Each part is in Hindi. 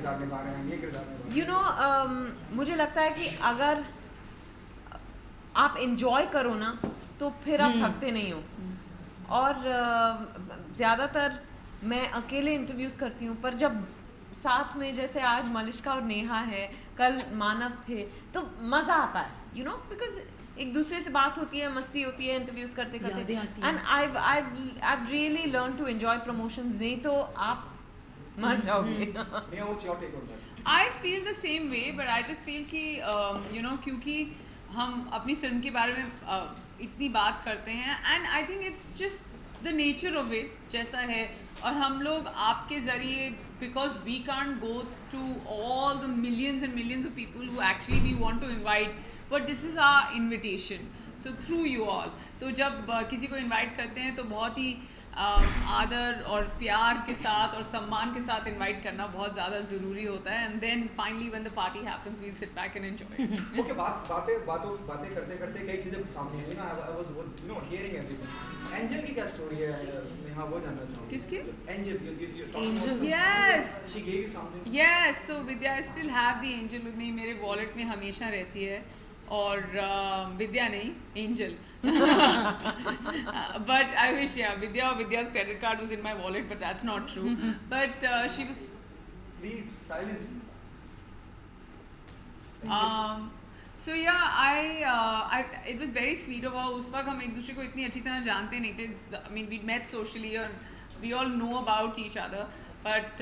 किरदार निभा रहे हैं, ये किरदार निभा रहे हैं। You know, मुझे लगता है कि अगर आप enjoy करो ना तो फिर आप थकते नहीं हो। और ज़्यादातर मैं अकेले इंटरव्यूज़ करती हूँ, पर जब साथ में जैसे आज मलिश्का और नेहा है, कल मानव थे, तो मज़ा आता है, you know, because एक दूसरे से बात होती है, मस्ती होती है इंटरव्यूज़ करते करते। And I've really learned to enjoy promotions, नहीं तो आप मर जाओगे। Neha, what's your take on that? I feel the same way, but I just feel कि you know, क्योंकि हम अपनी फिल्म के बारे में इतनी बात करते हैं, and I think it's just the nature of it जैसा है, और हम लोग आपके ज़रिए, because we can't go to all the millions and millions of people who actually we want to invite, but this is our invitation, so through you all. तो जब किसी को invite करते हैं तो बहुत ही आदर और प्यार के साथ और सम्मान के साथ इनवाइट करना बहुत ज़्यादा ज़रूरी होता है, and then finally when the party happens we will sit back and enjoy. Okay, बातें करते करते कई चीजें सामने आई ना। I was you know hearing everything. Angel की क्या स्टोरी है? नेहा, वो जानना चाहूंगा। किसकी? एंजल। Yes, she give you something. Yes, so Vidya, I still have the angel with me, मेरे वॉलेट में हमेशा रहती है, और विद्या नहीं, angel. But I wish, yeah, Vidya's credit card was in my wallet, but that's not true. But she was. Please silence. So yeah, it was very sweet of her. उस वक्त हम एक दूसरे को इतनी अच्छी तरह जानते नहीं थे. I mean, we met socially and we all know about each other. But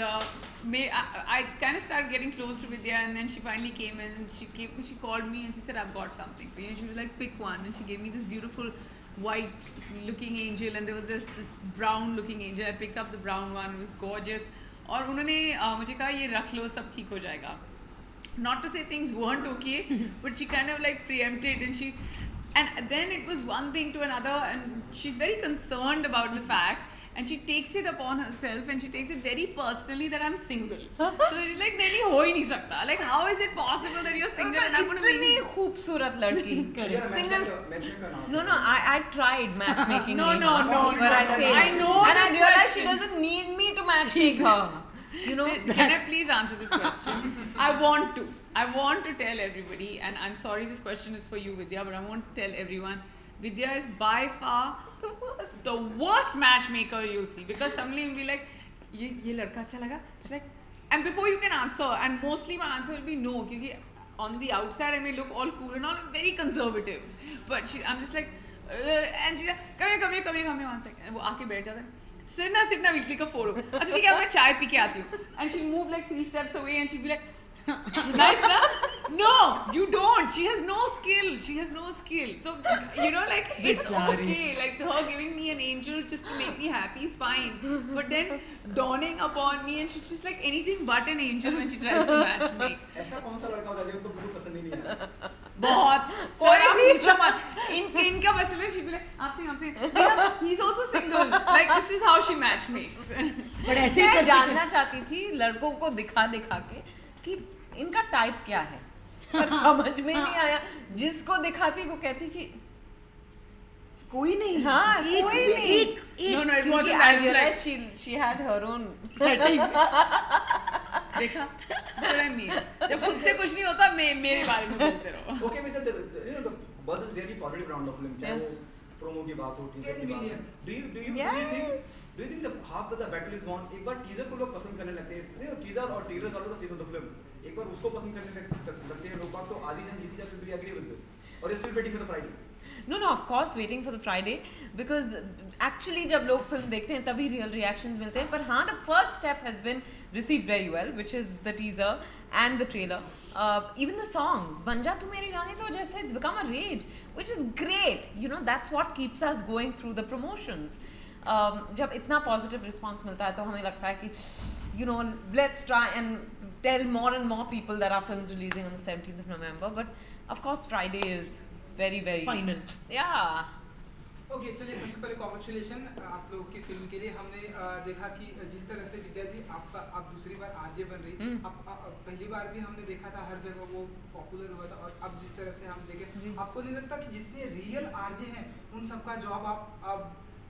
I kind of started getting close to Vidya, and then she finally came in and she called me and she said, I've got something for you. And she was like, pick one. And she gave me this beautiful white looking angel, and there was this brown looking angel. I picked up the brown one. It was gorgeous. और उन्होंने मुझे कहा ये रख लो, सब ठीक हो जाएगा. Not to say things weren't okay, but she kind of like preempted, and then it was one thing to another, and she's very concerned about the fact, and she takes it upon herself, and she takes it very personally that I'm single. So she's like, नहीं हो ही नहीं सकता. Like, how is it possible that you're single and I'm going to be? इतनी खूबसूरत लड़की. Single. No, I tried matchmaking. No. But I failed. I know. And I this realized question. she doesn't need me to matchmake her. You know. Can I please answer this question? I want to tell everybody, and I'm sorry this question is for you, Vidya, but I want to tell everyone, Vidya is by far the worst matchmaker you'll see, because somebody will be like, ये लड़का अच्छा लगा? She's like, and before you can answer, and mostly my answer will be no, because on the outside I may look all cool and all, I'm very conservative, but I'm just like, and she's like, come here, 1 second, and वो आके बैठ जाता है. Sit na, we'll click a photo. अच्छा ठीक है, मैं चाय पी के आती हूँ. And she'll move like 3 steps away, and she'll be like, nice, na? No, you don't. She has no skill. So, you know, like, it's okay. Like, her giving me an angel just to make me happy is fine. But then, dawning upon me, and she's just like anything but an angel when she tries to match me. ऐसा कौन सा लड़का होता है जिसको बिल्कुल पसंद ही नहीं है? बहुत. सर, आप पूछो मत. इनका मसला है, she'll be like, आपसे. Yeah, he's also single. Like, this is how she matchmakes. But ऐसे ही जानना चाहती थी लड़कों को दिखा के कि इनका टाइप क्या है, पर समझ में नहीं आया. जिसको दिखाती वो कहती कि कोई नहीं. हाँ, कोई नहीं. No, it wasn't I that. realized she had her own setting. देखा? That's what I mean. जब खुद से कुछ नहीं होता, मेरे बारे में बोलते रहो. Okay, but the buzz is really positive around the film. चाहे वो promo की बात हो, teaser की बात हो. Do you think the half of the battle is won? एक बार teaser को लोग पसंद करने लगते हैं. Teaser और teaser is also the face of the film. एक बार उसको पसंद करने लगते हैं लोग, तो आधी जन जीती जाती है. Do you agree with this? Or you're still waiting for the Friday? No, of course waiting for the Friday, because actually जब लोग फिल्म देखते हैं तभी real reactions मिलते हैं. पर हाँ, the first step has been received very well, which is the teaser and the trailer. Even the songs, बन जा तू मेरी रानी, तो जैसे it's become a rage, which is great. You know, that's what keeps us going through the promotions. जब इतना positive response मिलता है तो हमें लगता है कि you know, let's try and tell more and more people that our film's releasing on the 17th of November. But of course Friday is very final. Yeah. Okay, चलिए सबसे पहले कॉन्ग्रेचुलेशन आप लोगों की फिल्म के लिए. हमने देखा कि जिस तरह से विद्या जी आप दूसरी बार आरजे बन रही, पहली बार भी हमने देखा था हर जगह वो पॉपुलर हुआ था, और अब जिस तरह से हम देखें, आपको नहीं लगता कि जितने रियल आरजे हैं उन सबका जॉब आप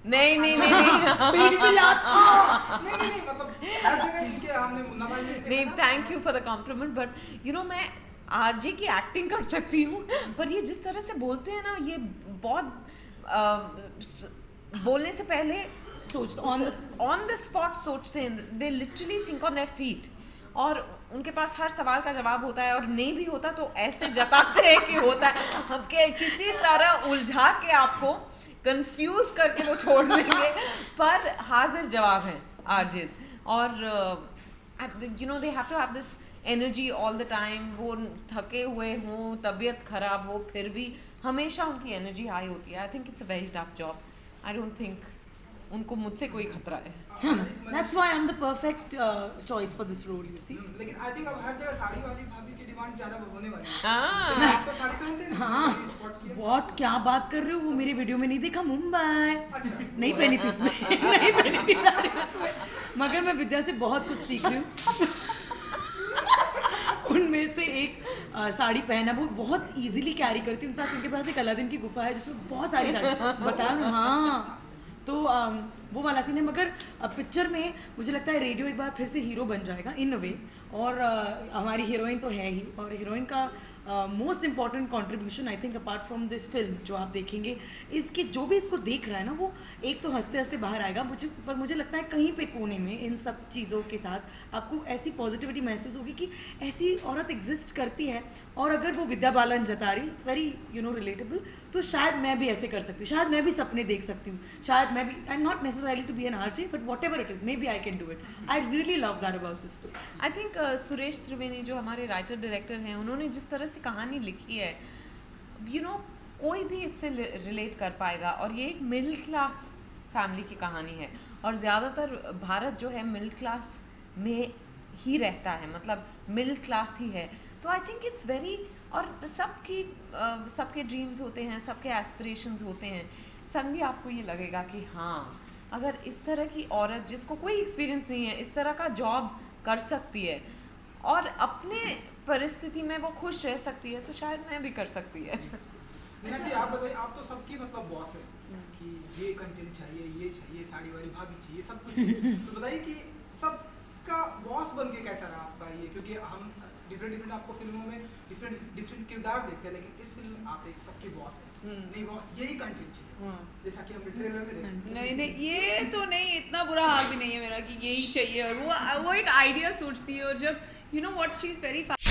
नहीं पीठ पे लात नहीं मतलब हर जगह इनके हमने मुन्ना भाई में नहीं, thank you for the compliment, but you know मैं आरजे की एक्टिंग कर सकती हूँ, पर ये जिस तरह से बोलते हैं ना, ये बहुत बोलने से पहले ऑन द स्पॉट सोचते हैं, they literally think on their feet, और उनके पास हर सवाल का जवाब होता है, और नहीं भी होता तो ऐसे जताते हैं कि होता है, हम किसी तरह उलझा के आपको कंफ्यूज करके वो छोड़ देंगे, पर हाजिर जवाब हैं आरजेस, और you know they have to have this energy all the time, वो थके हुए हों, तबीयत खराब हो, फिर भी हमेशा उनकी एनर्जी हाई होती है. I think it's a very tough job. I don't think उनको मुझसे कोई खतरा है. That's why I'm the perfect choice for this role, you see. लेकिन आई थिंक अब हर जगह साड़ी वाली भाभी की डिमांड ज्यादा होने वाली है. हाँ. आप तो साड़ी पहनते हैं ना. हाँ. स्पॉट किया. What क्या बात कर रहे हो? वो मेरे वीडियो में नहीं देखा, मुंबई. अच्छा. नहीं पहनी थी उसमें. नहीं पहनी थी साड़ी उसमें. मगर मैं विद्या से बहुत कुछ सीख रही हूँ. उनमें से एक साड़ी पहना वो बहुत इजीली कैरी करती हूँ. उनके पास एक अलादीन की गुफा है जिसमें बहुत सारी साड़ी बताया ना. हाँ, तो वो वाला सीन है. मगर पिक्चर में मुझे लगता है रेडियो एक बार फिर से हीरो बन जाएगा इन अ वे, और हमारी हीरोइन तो है ही, और हीरोइन का most important contribution I think apart from this film जो आप देखेंगे, इसकी जो भी इसको देख रहा है ना, वो एक तो हंसते हंसते बाहर आएगा. मुझे लगता है कहीं पे कोने में इन सब चीज़ों के साथ आपको ऐसी पॉजिटिविटी महसूस होगी कि ऐसी औरत एग्जिस्ट करती है, और अगर वो विद्या बालन जता रही, it's very you know relatable, तो शायद मैं भी ऐसे कर सकती हूँ, शायद मैं भी सपने देख सकती हूँ, शायद मैं भी, I am not necessarily to be an RJ, but whatever it is, maybe I can do it. I really love that about this film. I think Suresh Triveni जो हमारे राइटर डायरेक्टर हैं, उन्होंने जिस तरह से कहानी लिखी है, यू नो कोई भी इससे रिलेट कर पाएगा, और ये एक मिडिल क्लास फैमिली की कहानी है, और ज़्यादातर भारत जो है मिडिल क्लास में ही रहता है, मतलब मिडिल क्लास ही है. तो आई थिंक इट्स वेरी, और सबके ड्रीम्स होते हैं, सबके एस्पिरेशंस होते हैं. सडनली आपको ये लगेगा कि हाँ, अगर इस तरह की औरत जिसको कोई एक्सपीरियंस नहीं है इस तरह का जॉब कर सकती है और अपने परिस्थिति में वो खुश रह सकती है, तो शायद मैं भी कर सकती है. नेहा जी, आप बताइए, आप तो सबकी मतलब बॉस है कि ये कंटेंट चाहिए, ये चाहिए, साड़ी वाली भाभी चाहिए, सब कुछ चाहिए. तो बताइए कि सबका बॉस बन के कैसा रहा आपका ये, क्योंकि हम डिफरेंट आपको फिल्मों में डिफरेंट किरदार देखते हैं, लेकिन इस फिल्म में आप एक सबके बॉस हैं. नहीं बॉस, यही कंटेंट चाहिए, जैसा कि हमने ट्रेलर में देखा. नहीं, ये तो नहीं, इतना बुरा हाल भी नहीं है मेरा कि यही चाहिए, और वो एक आइडिया सोचती है, और जब you know what she is very